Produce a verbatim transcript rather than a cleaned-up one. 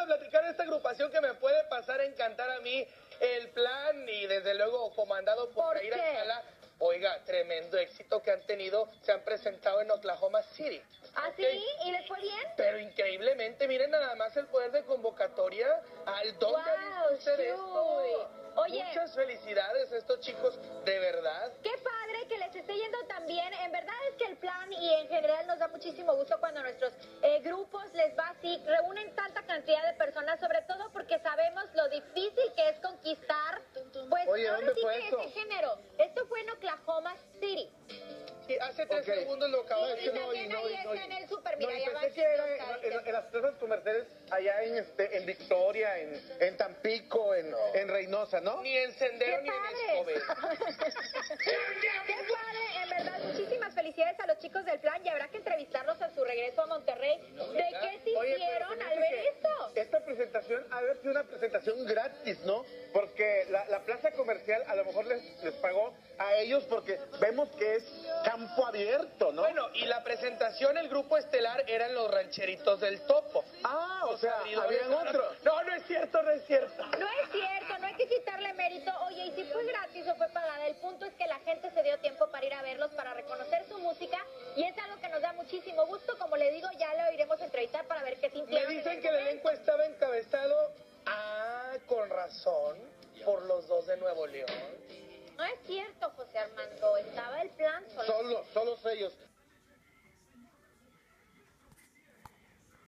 a platicar de esta agrupación que me puede pasar a encantar a mí, El Plan, y desde luego comandado por ¿Por Yair qué? Alcalá. Oiga, tremendo éxito que han tenido, se han presentado en Oklahoma City. ¿Ah, ¿ok? sí? ¿Y les fue bien? Pero increíblemente, miren nada más el poder de convocatoria. ¿Al dónde ha visto Wow, usted esto? Shui. Oye, Muchas felicidades a estos chicos, de verdad. qué padre que les esté yendo tan bien. En verdad es que El Plan y en general nos da muchísimo gusto cuando a nuestros eh, grupos les va así, reúnen tanta cantidad de personas, sobre todo porque sabemos lo difícil que es conquistar, pues Oye, ahora ¿dónde sí fue que esto? ese género. Esto fue en Oklahoma City. Sí, hace tres Ok. segundos lo acabo de Y, y decir. también no, ahí y no, está y- en el super, No, mira, y ya va pensé que era en, en- en las plazas comerciales allá en, este, en Victoria, en, en Tampico, en, en Reynosa, ¿no? Ni en Sendero ¡Qué ni en padre! Escobedo. ¡Qué padre! En verdad, muchísimas felicidades a los chicos del Plan y habrá que entrevistarlos a su regreso a Monterrey. ¿De qué se Oye, pero hicieron se me al hace ver que esto? Esta presentación ha de haber sido una presentación gratis, ¿no? Porque la, la plaza comercial a lo mejor les, les pagó a ellos porque vemos que es campo abierto, ¿no? Bueno, y la presentación, el grupo estelar eran los rancheritos del Topo. ah, o Los sea, abridores. habían otros. No, no es cierto, no es cierto. No es cierto, no hay que quitarle mérito. Oye, y si fue gratis o fue pagada, el punto es que la gente se dio tiempo para ir a verlos, para reconocer su música, y es algo que nos da muchísimo gusto. Como le digo, ya lo iremos a entrevistar para ver qué Me sintieron. en dicen el que el momento. elenco estaba encabezado, ah, con razón, por los dos de Nuevo León. No es cierto, José Armando, estaba El Plan solo. Solo, solos ellos.